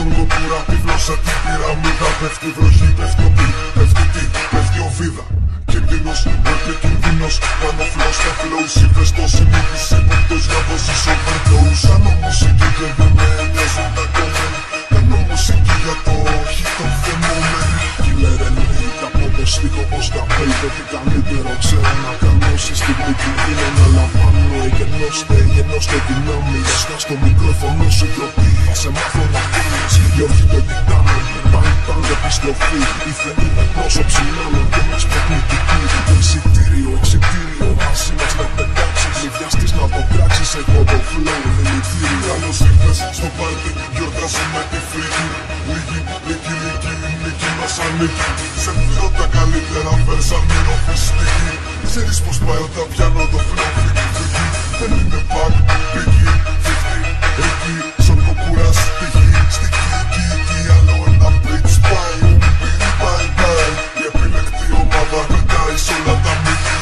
Σαν κοπούρα τυφλώσα την πυραμίδα. Πέφτει βροχή, πέφτει τι, πέφτει τι, πέφτει οβίδα. Κίνδυνος, μέχρι κίνδυνος, πάνω φλός στα flows. Είπες το συνήθις, ύποπτος για δώσεις overdose. Κάνω μουσική και δεν με νοιάζουν τα comment. Κάνω μουσική για το hit of the moment. Killer Elite, από το στίχο πως τα πέιτο. Τι καλύτερο ξέρω να κάνω στη στιγμή του είναι να λαμβάνω. Εγενώστε δυνάμει, άστα στο μικρόφωνο σου τροπή. Θα σε μάθω να κάνεις, διόρθει το τιτάνο. Πάντα επιστροφή, ήθελε με πρόσωψη μάλλον και με σποτνητική. Εξιτήριο, μαζί μας να πετάξεις. Μη βιαστείς να το πράξεις, έχω το flow δηλητήριο. Καλώς ήρθες στο πάρτι, γιορτάζουμε τη φρίκη. Λίκη μας ανήκει. Σε πήρω τα καλύτερα βέρσα μυροφυστική. Ξέρεις πως πάει όταν πιάνω το flow φρίκη. Δεν είναι back, πίκη, 50, εκεί, σαν κοπουράς, τύχη, στική, εκεί, άλλο ένα bridge πάει, πάει, η επιλεκτή ομάδα πετάει σ' όλα τα μύθη.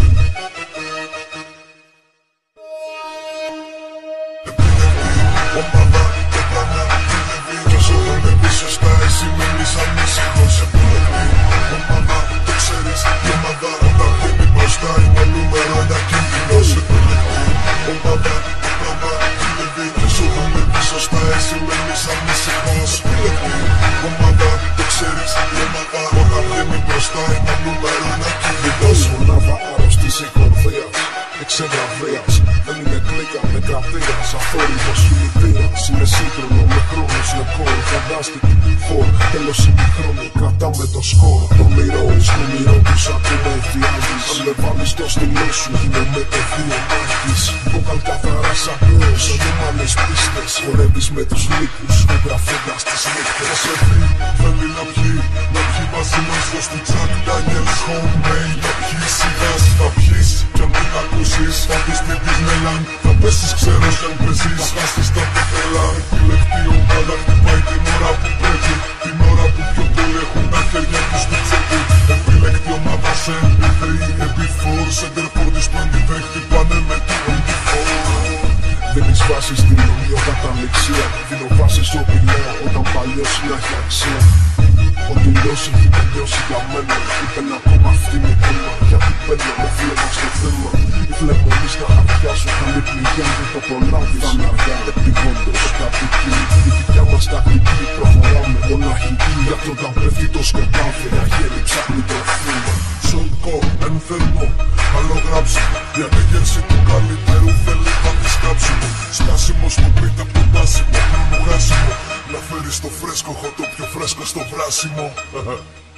Επιλεκτή ομάδα, το πράγμα δουλεύει, κι όσο δεν είναι σωστά εσύ μένεις ανήσυχος. Επιλεκτή ομάδα, το ξέρεις, η ομάδα όταν βγαίνει μπροστά είναι νούμερο ένα κίνδυνος. Ομάδα, το πράγμα δουλεύει, κι όσο δεν είναι σωστά εσύ μένεις ανήσυχος. Επιλεκτή ομάδα, το ξέρεις, η ομάδα όταν βγαίνει μπροστά είναι νούμερο ένα κίνδυνος. Μονάδα άρρωστη η κορδίας, εξεγραβέας. Δεν είναι κλίκα με κρατέας, αθόρυβος κινητήρας. Είναι σύγχρονο με χρόνος νεκόρ, φαντάστηκε φορ. Τέλος ημιχρόνου, κρατάμε το σκορ. Το μυρό, στο μυρό τους ακόμα εφιάζεις. Αν με βάλεις το στυλό σου, είναι με το δύο μάχης. Βόκαλ καθαρά σαν νέος, ανώμαλες πίστες. Χορεύεις με τους λύκους, γραφώντας τις νύχτες. Σε τι θέλει να πιει μαζί μας στο Τσακ Ντάνιελς Homemade. Να πιείς σιγάς, θα πιείς κι αν την ακούσεις θα πεις τι της Μελάν. Θα πέσεις ξέρω κι αν παίζεις, θα χάσεις τα πεθελάν. Επιλεκτή ομάδα χτυπάει την ώρα που πρέπει, την ώρα που πιο πολλοί έχουν τα χέρια τους του τσέπη. Επιλεκτή ομάδα σε MP3, MP4, Centerport της 23 χτυπάνε με το MP4. Δίνεις βάση στην αιωνία καταληξία. Δίνω βάση στο πηλαίο όταν παλιώσει να έχει αξία. Ό,τι λιώσει έχει τελειώσει για μένα. Είπε να ακόμα αυτή με κόμμα, γιατί παίρνω με βλέμμα στο θέμα. Η φλεγονής στα χαρτιά σου καλή πληγιά. Δεν το προλάβεις, θα είναι αργά επιγόντως. Καπική, η δικιά μας τακτική. Προχωράμε μοναχική, γιατί όταν πέφτει το σκοτάδι αγέλη ψάχνει το θύμα. Σολκό, ενθερμό, άλλο γράψιμο. Γιατί γέρση του καλύτερου θέλει να τη σκάψιμο. Σπάσιμο στο πίτα από το πάσιμο, χρόνο χάσιμο. Να φέρεις το φρέσκο, έχω το πιο φρέσκο στο βράσιμο.